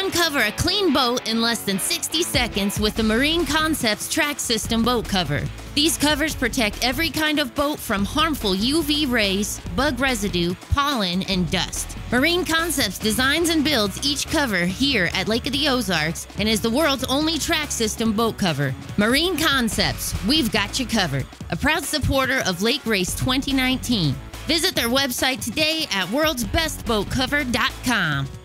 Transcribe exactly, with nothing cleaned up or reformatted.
Uncover a clean boat in less than sixty seconds with the Marine Concepts Track System boat cover. These covers protect every kind of boat from harmful U V rays, bug residue, pollen, and dust. Marine Concepts designs and builds each cover here at Lake of the Ozarks and is the world's only track system boat cover. Marine Concepts, we've got you covered. A proud supporter of Lake Race twenty nineteen. Visit their website today at worlds best boat cover dot com.